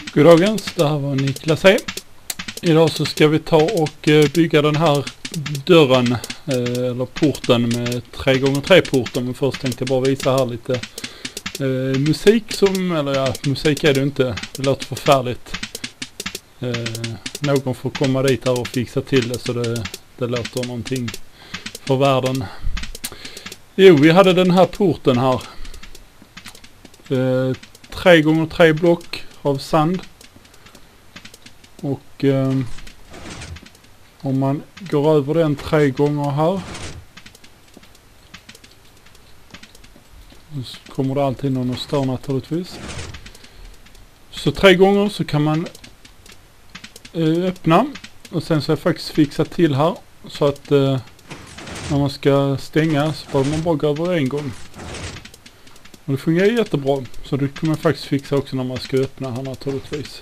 Goddagens, det här var Niklas E. Idag så ska vi ta och bygga den här dörren eller porten med 3x3 porten. Men först tänkte jag bara visa här lite musik som, eller ja, musik är det inte. Det låter förfärligt. Någon får komma dit här och fixa till det så det låter någonting för världen. Jo, vi hade den här porten här. 3x3 block av sand. Och om man går över den 3 gånger här så kommer det alltid någon att stå naturligtvis. Så 3 gånger så kan man öppna och sen så har jag faktiskt fixat till här så att när man ska stänga så behöver man bara gå över en gång. Och det fungerar jättebra, så det kommer jag faktiskt fixa också när man ska öppna här naturligtvis.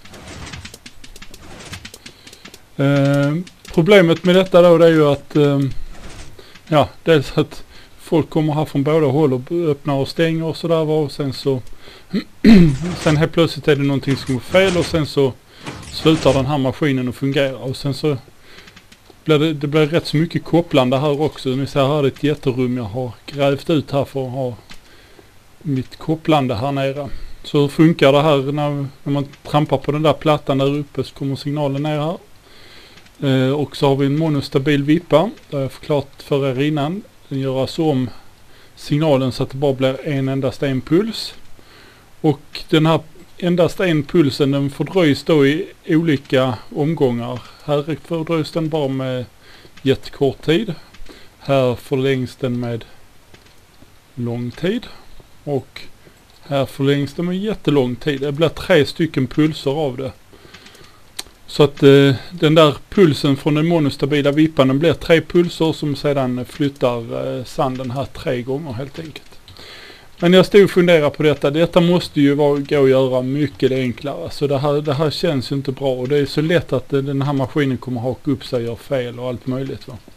Problemet med detta då det är ju att ja, dels att folk kommer här från båda håll och öppnar och stänger och sådär, och sen så sen helt plötsligt är det någonting som går fel och sen så slutar den här maskinen att fungera och sen så blir det blir rätt så mycket kopplande här också. Ni ser här är ett jätterum jag har grävt ut här för att ha mitt kopplande här nere. Så funkar det här när man trampar på den där plattan där uppe så kommer signalen ner här. Och så har vi en monostabil vippa. Det har jag förklarat för er innan. Den gör alltså om signalen så att det bara blir endast en puls. Och den här endast en pulsen den fördröjs då i olika omgångar. Här fördröjs den bara med jättekort tid. Här förlängs den med lång tid. Och här förlängs den med jättelång tid. Det blir 3 stycken pulser av det. Så att den där pulsen från den monostabila vippan den blir 3 pulser som sedan flyttar sanden här 3 gånger helt enkelt. Men jag stod och funderade på detta. Detta måste ju gå att göra mycket enklare. Så det här känns ju inte bra. Och det är så lätt att den här maskinen kommer haka upp sig och göra fel och allt möjligt. Va?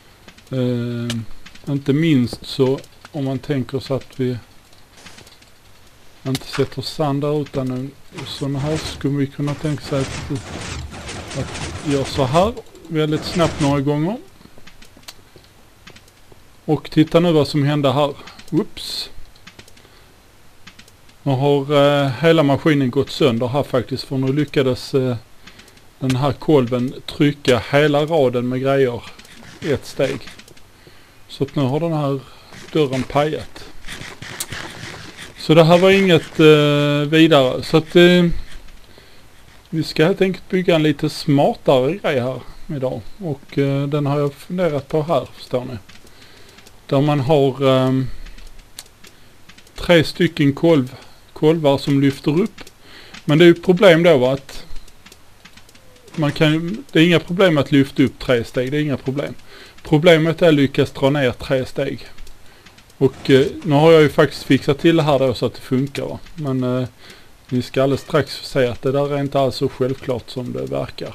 Inte minst så om man tänker så att vi inte sätter sand där utan sådana här skulle vi kunna tänka sig att göra så här väldigt snabbt några gånger. Och titta nu vad som händer här. Oops. Nu har hela maskinen gått sönder här faktiskt, för nu lyckades den här kolven trycka hela raden med grejer ett steg. Så att nu har den här dörren pajat. Så det här var inget vidare. Så att vi ska helt enkelt bygga en lite smartare grej här idag. Och den har jag funderat på här, förstår ni. Där man har 3 stycken kolvar som lyfter upp. Men det är ju problem då att det är inga problem att lyfta upp 3 steg. Det är inga problem. Problemet är att lyckas dra ner 3 steg. Och nu har jag ju faktiskt fixat till det här då så att det funkar. Va? Men ni ska alldeles strax säga att det där är inte alls så självklart som det verkar.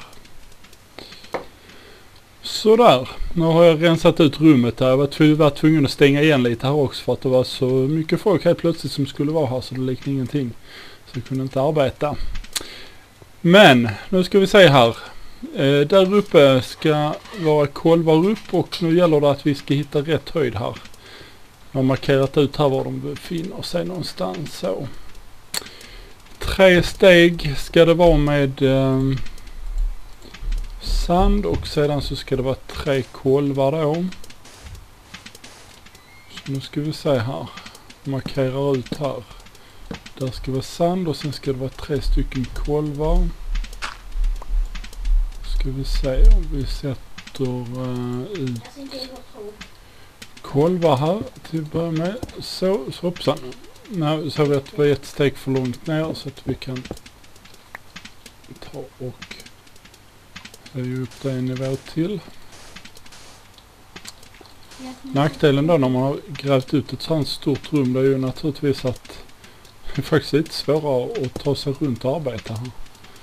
Sådär, nu har jag rensat ut rummet här. Jag var tvungen att stänga igen lite här också för att det var så mycket folk helt plötsligt som skulle vara här så det liknade ingenting. Så jag kunde inte arbeta. Men nu ska vi se här. Där uppe ska vara kolvar upp och nu gäller det att vi ska hitta rätt höjd här. Jag har markerat ut här var de befinner sig någonstans så. 3 steg ska det vara med sand och sedan så ska det vara 3 kolvar då. Så nu ska vi se här. Markerar ut här. Där ska vara sand och sen ska det vara 3 stycken kolvar. Ska vi se om vi sätter ut kolvar här till att börja med. Så hoppsan. Nu så vi att det var ett steg för långt ner så att vi kan ta och höja upp det en nivå till. Nackdelen då när man har grävt ut ett sånt stort rum det är ju naturligtvis att det är faktiskt lite svårare att ta sig runt och arbeta här.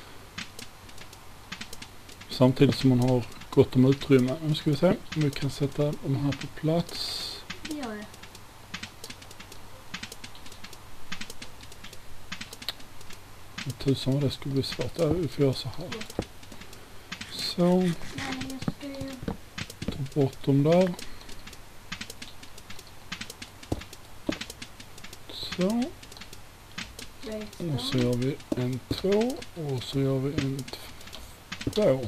Samtidigt som man har gott om utrymme. Nu ska vi se om vi kan sätta de här på plats. Ja. Tusan vad det skulle bli svårt. Vi får göra så här. Så. Ta bort dem där. Så. Och så gör vi en 2 och så gör vi en 2.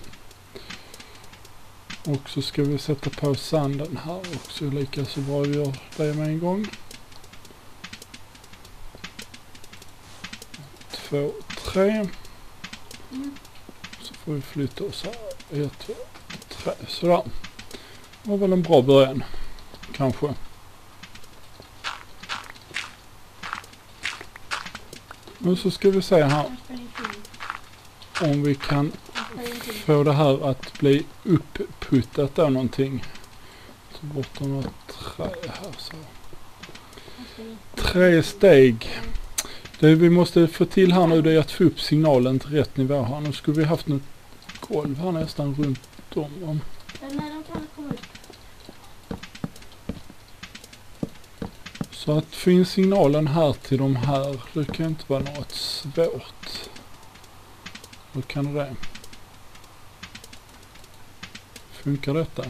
Och så ska vi sätta på sanden här också, lika så bra vi gör det med en gång. 2, 3. Så får vi flytta oss här. 1, 2, 3. Sådär. Det var väl en bra början. Kanske. Nu så ska vi se här om vi kan få det här att bli upputtat av någonting. Så bort några trä här så. 3 steg. Det vi måste få till här nu det är att få upp signalen till rätt nivå här. Nu skulle vi haft något golv här nästan runt om. Så att få in signalen här till de här, det kan inte vara något svårt. Hur kan det? Funkar detta?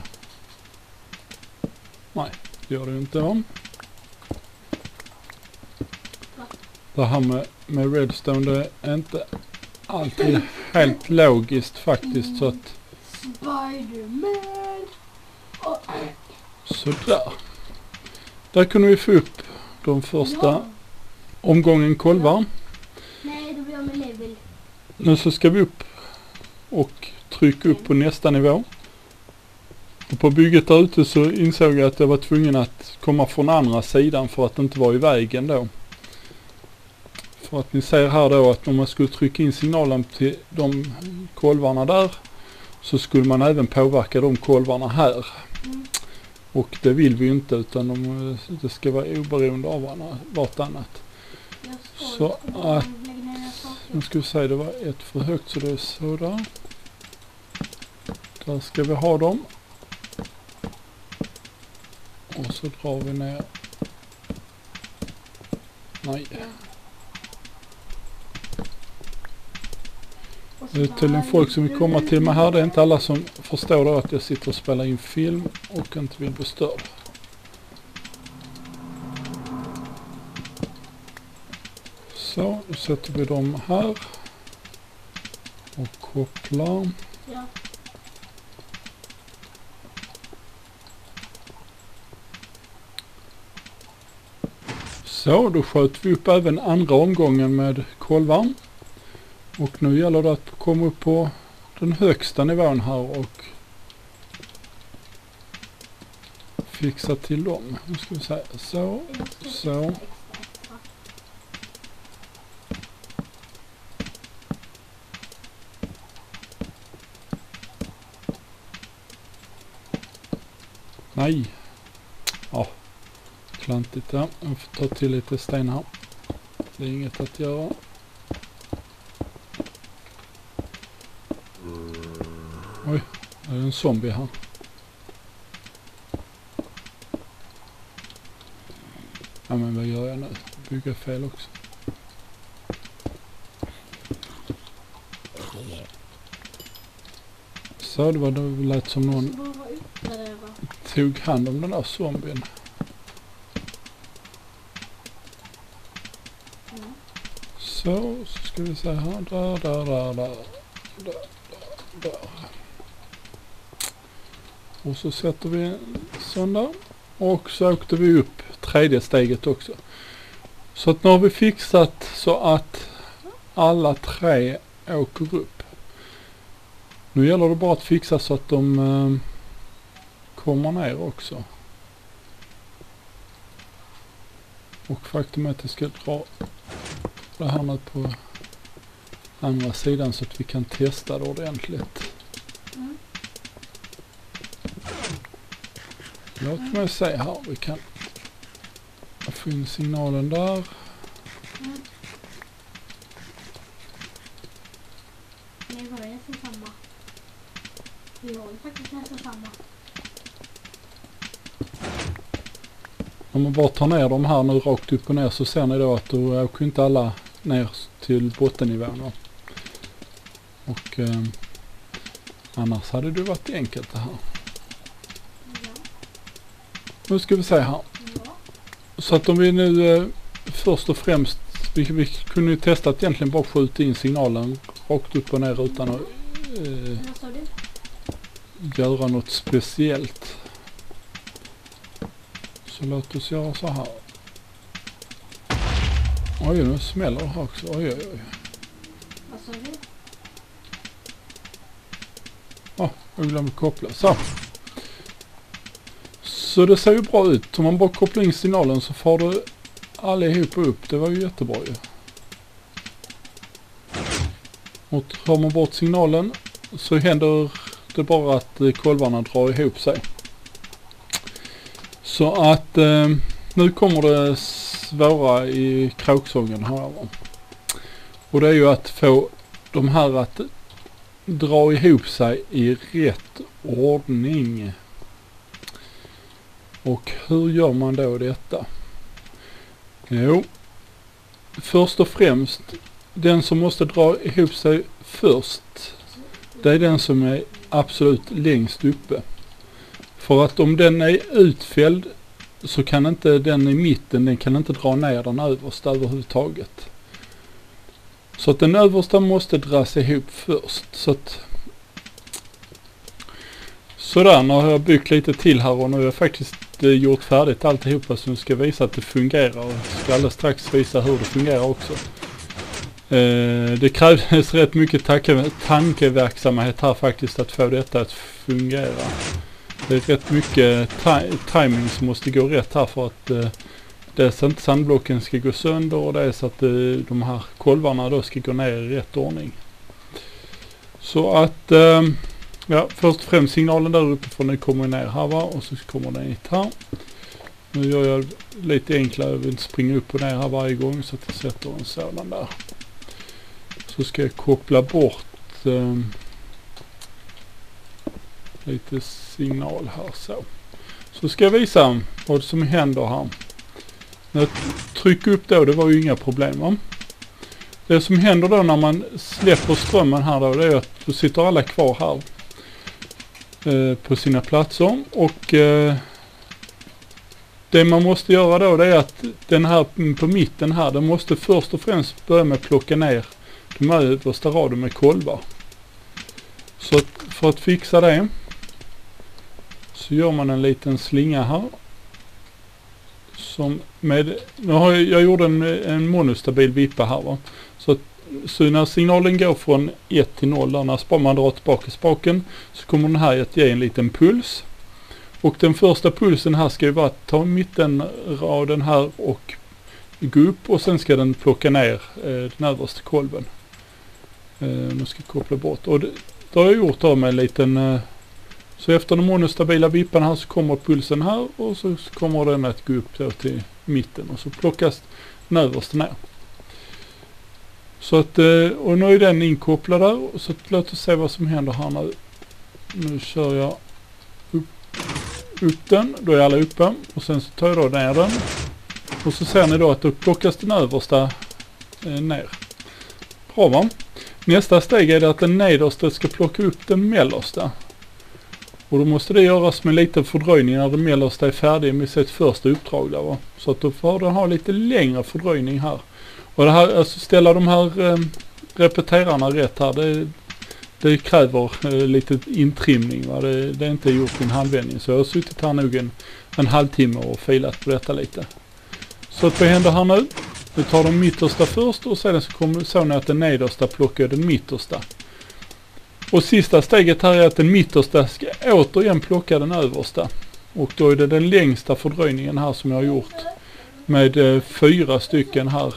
Nej, det gör det inte om. Det här med redstone, det är inte alltid helt logiskt faktiskt. Så att Spiderman! sådär. Där kunde vi få upp de första omgången kolvar. Nej, då blir jag med level. Nu så ska vi upp och trycka upp på nästa nivå. Och på bygget där ute så insåg jag att jag var tvungen att komma från andra sidan för att inte vara i vägen då. För att ni ser här då att om man skulle trycka in signalen till de kolvarna där så skulle man även påverka de kolvarna här. Och det vill vi inte utan det ska vara oberoende av vartannat. Så att, nu ska vi säga det var ett för högt så det är så där. Där ska vi ha dem. Och så drar vi ner. Nej. Det är tydligen folk som vill komma till mig här. Det är inte alla som förstår då att jag sitter och spelar in film och inte vill bli störd. Så, nu sätter vi dem här. Och kopplar. Ja. Så, då sköt vi upp även andra omgången med kolvarm. Och nu gäller det att komma upp på den högsta nivån här och fixa till dem. Nu ska vi säga så, så. Nej. Ja, klantigt där. Jag får ta till lite sten här. Det är inget att göra. Oj, det är en zombie här. Ja men vad gör jag nu? Bygga fel också. Så det var då det lät som någon tog hand om den där zombien. Så ska vi se här. Där. Och så sätter vi en sån där. Och så åkte vi upp tredje steget också. Så att nu har vi fixat så att alla 3 åker upp. Nu gäller det bara att fixa så att de kommer ner också. Och faktum är att jag ska dra det här nu på andra sidan så att vi kan testa det ordentligt. Låt mig se här, vi kan få in signalen där. Nej, var det nästan samma? Vi har ju faktiskt nästan samma. Om man bara tar ner dem här nu rakt upp och ner så ser ni då att då åker inte alla ner till bottennivån då. Och annars hade det varit enkelt det här. Ja. Nu ska vi se här. Ja. Så att om vi nu först och främst, vi kunde ju testa att egentligen bara skjuta in signalen rakt upp och ner utan att Vad sa du? göra något speciellt. Så låt oss göra så här. Oj, nu smäller det här också. Oj, oj, oj. Vad sa du? Ja, jag glömde koppla. Så det ser ju bra ut. Om man bara kopplar in signalen så får du allihopa upp. Det var ju jättebra ju. Och tar man bort signalen så händer det bara att kolvarna drar ihop sig. Så att nu kommer det svåra i kråksången här. Och det är ju att få de här att dra ihop sig i rätt ordning. Och hur gör man då detta? Jo, först och främst, den som måste dra ihop sig först, det är den som är absolut längst uppe. För att om den är utfälld så kan inte den i mitten, den kan inte dra ner den översta överhuvudtaget. Så att den översta måste dras ihop först. Sådär, nu har jag byggt lite till här och nu har jag faktiskt gjort färdigt alltihopa så nu ska visa att det fungerar. Och jag ska alldeles strax visa hur det fungerar också. Det krävdes rätt mycket tankeverksamhet här faktiskt att få detta att fungera. Det är rätt mycket timing som måste gå rätt här för att dels inte sandblocken ska gå sönder och det är så att de här kolvarna då ska gå ner i rätt ordning. Så att ja, först och främst signalen där uppe från den kommer ner här va, och så kommer den hit här. Nu gör jag lite enklare, jag vill inte springa upp och ner här varje gång så att jag sätter en sådan där. Så ska jag koppla bort lite signal här så. Så ska jag visa vad som händer här. När jag trycker upp då, det var ju inga problem va? Det som händer då när man släpper strömmen här då, det är att då sitter alla kvar här på sina platser och det man måste göra då det är att den här på mitten här, den måste först och främst börja med att plocka ner de översta raden med kolvar. Så att för att fixa det så gör man en liten slinga här. Som med, jag gjorde en monostabil vippa här va. Så när signalen går från 1 till 0 där, när man drar tillbaka spaken så kommer den här att ge en liten puls. Och den första pulsen här ska ju vara att ta mittenraden här och gå upp och sen ska den plocka ner den översta kolven. Nu ska jag koppla bort. Och det har jag gjort då med en liten... Så efter den monostabila vippan här så kommer pulsen här och så kommer den att gå upp då till mitten och så plockas den översta ner. Så att, och nu är den inkopplad där så låt oss se vad som händer här nu. Nu kör jag upp den, då är alla uppe och sen så tar jag då ner den. Och så ser ni då att då plockas den översta ner. Bra va? Nästa steg är det att den nedersta ska plocka upp den mellersta. Och då måste det göras med lite fördröjning när den mellersta är färdig med sitt första uppdrag där va. Så att då får den ha lite längre fördröjning här. Och det här, alltså ställa de här repeterarna rätt här, det kräver lite intrimning va. Det är inte gjort i en halvvändning. Så jag har suttit här nog en halvtimme och filat på detta lite. Så att vad händer här nu? Vi tar den mittersta först och sedan så ni att den nedersta plockar den mittersta. Och sista steget här är att den mittersta ska återigen plocka den översta. Och då är det den längsta fördröjningen här som jag har gjort med 4 stycken här.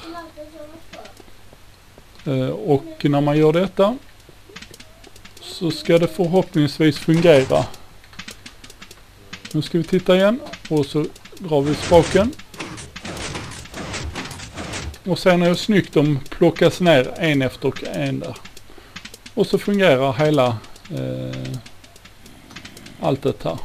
Och när man gör detta så ska det förhoppningsvis fungera. Nu ska vi titta igen och så drar vi spaken. Och sen är det snyggt de plockas ner en efter en där. Och så fungerar hela allt det här.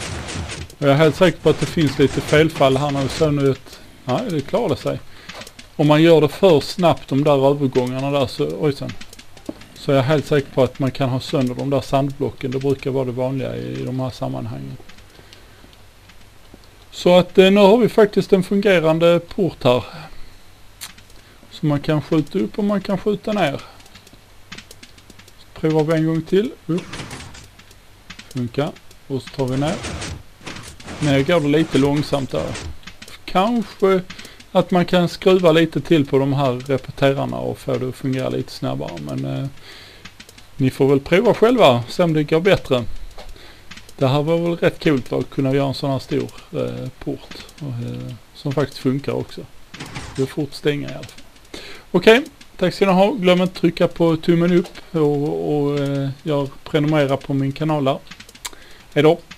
Och jag är helt säker på att det finns lite felfall här när vi ser nu att nej, det klarade sig. om man gör det för snabbt de där övergångarna där så är jag helt säker på att man kan ha sönder de där sandblocken. Det brukar vara det vanliga i de här sammanhangen. Så att nu har vi faktiskt en fungerande port här. Så man kan skjuta upp och man kan skjuta ner. Så provar vi en gång till. Upp. Funkar. Och så tar vi ner. Ner går det lite långsamt där. Kanske att man kan skruva lite till på de här repeterarna och få det att fungera lite snabbare. Men ni får väl prova själva, se om det går bättre. Det här var väl rätt kul att kunna göra en sån här stor port. Som faktiskt funkar också. Det är fort stänga i alla fall. Okej, tack ska ni ha. Glöm inte trycka på tummen upp och jag prenumererar på min kanal där. Hej då!